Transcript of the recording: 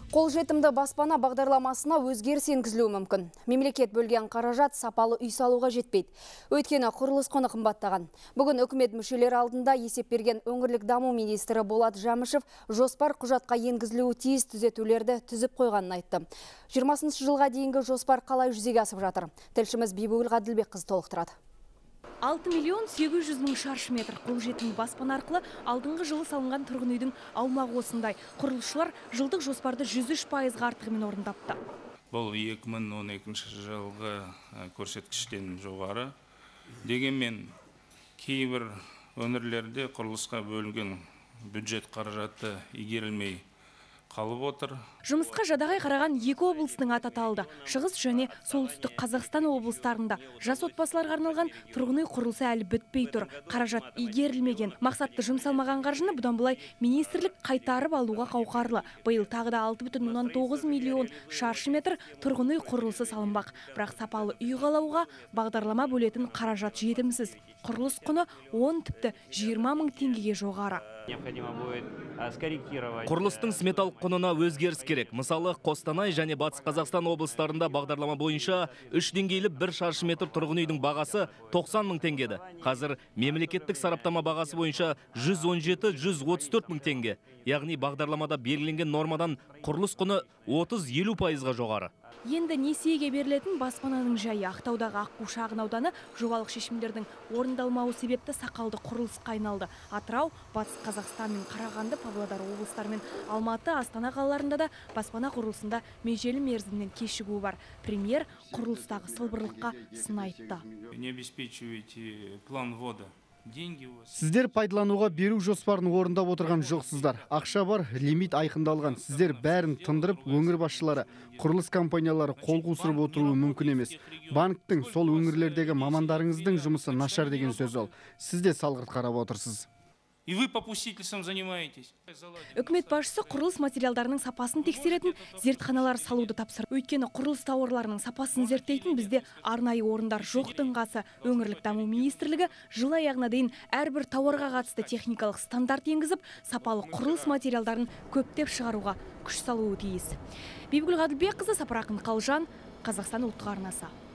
Қолжетімді баспана бағдарламасына өзгеріс енгізілуі мүмкін. Мемлекет бөлген қаражат сапалы үй салуға жетпейді. Өйткені құрылыс құны қымбаттаған. Бүгін үкімет мүшелері алдында есеп берген өңірлік даму министрі Болат Жамышев жоспар құжатқа енгізілуі тиіс түзетулерді түзіп қойғанын айтты. 20 жылға дейінгі жоспар қалай жүзеге асып жатыр? Тілшіміз Бибігүл Ғаділбекқызы толықтырады. 6.800.000 шаршы метр қолжетімді баспана арқылы алдыңғы жылы салынған тұрғын үйдің аумағы осындай. Құрылысшылар жылдық жоспарды 103%-ға артығымен орындапты. Бұл 2012 жылғы көрсеткіштен жоғары. Дегенмен кейбір өңірлерде құрылысқа бөлінген бюджет қаражаты игерілмей қалып отыр. Жұмысқа жадағай қараған екі облыстың аты аталды. Шығыс және солтүстік Қазақстан облыстарында жас отбасыларға арналған тұрғын үй құрылысы әлі бітпей тұр. Қаражат игерілмеген. Мақсатты жұмсалмаған қаржыны бұдан былай министрлік қайтарып алуға қауқарлы. Биыл тағы да 6,9 миллион шаршы метр тұрғын үй құрылысы салынбақ. Бірақ сапалы үй қалауға бағдарлама бөлетін қаражат жетімсіз. Құрылыс құны 10 тіпті 20 мың теңгеге жоғары. Құрылыстың сметалық құнына өзгеріс керек. Мысалы, Қостанай және Батыс Қазақстан облыстарында бағдарлама бойынша 3 деңгейлі 1 шаршы метр тұрғын үйдің бағасы 90 мың теңгеді. Қазір мемлекеттік сараптама бағасы бойынша 117-134 мың теңге. Яғни бағдарламада белгіленген нормадан құрылыс құны 30-50%-ға жоғары. Енді несиеге берілетін баспананың жайы. Ақтаудағы Аққу шағын ауданы жобалық шешімдердің орындалмауы себепті сақалды құрылысқа айналды. Атырау, Батыс Қазақстан мен Қарағанды, Павлодар облыстары мен Алматы, Астана қалаларында да баспана құрылысында межелі мерзімнен кешігуі бар. Премьер құрылыстағы сылбырлыққа сын айтты. Не обеспечиваете план ввода. Сіздер пайдалануға беру жоспарын орындап отырған жоқсыздар. Ақша бар, лимит айқындалған. Сіздер бәрін тындырып, өңір басшылары, құрылыс компаниялары қол қусырып отыруы мүмкін емес. Банктің сол өңірлердегі мамандарыңыздың жұмысы нашар деген сөз ол. Сіз де салғырт қарап отырсыз. И вы попустительством занимаетесь. Үкімет басшысы құрылыс материалдарының сапасын тексеретін зертханалар салуды тапсырды. Өйткені құрылыс тауарларының сапасын зерттейтін бізде арнайы орындар жоқтың қасы. Өңірлік даму министрлігі жыл аяғына дейін әрбір тауарға қатысты техникалық стандарт енгізіп, сапалы құрылыс материалдарын көптеп шығаруға күш салуы тиіс. Бибігүл Ғаділбекқызы, Сапарақын Қалжан, Қазақстан ұлттық арнасы.